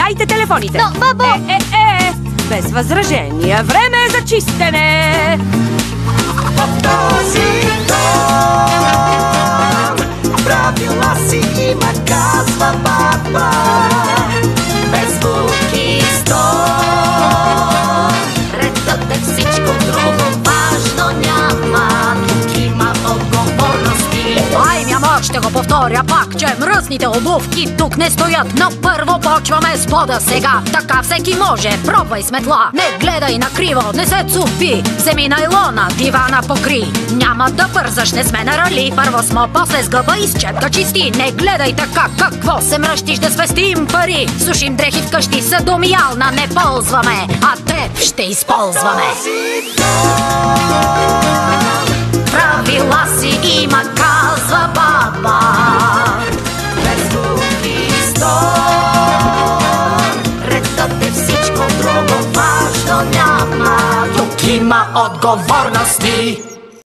Дайте телефоните! Но, бабо! Без възражения. Време е за чистене! В този дом правила си има, казва баба. Без звук и стон. Редът е всичко, друго важно няма. Тук има отговорности. Ай, мама, ще го повторя пак, че мръсните обувки тук не стоят. Но първо почваме с пода сега. Така всеки може, пробвай с метла. Не гледай накриво, не се цупи. Вземи найлона, дивана покри. Няма да бързаш, не сме на рали. Първо смо, после с гъба и с четка чисти. Не гледай така, какво се мръщиш, да спестим пари. Сушим дрехи вкъщи, съдомиялна не ползваме, а теб ще използваме. Правила си има, казва баба. Без звук и стон. Редът е всичко, друго важно няма. Тук има отговорности.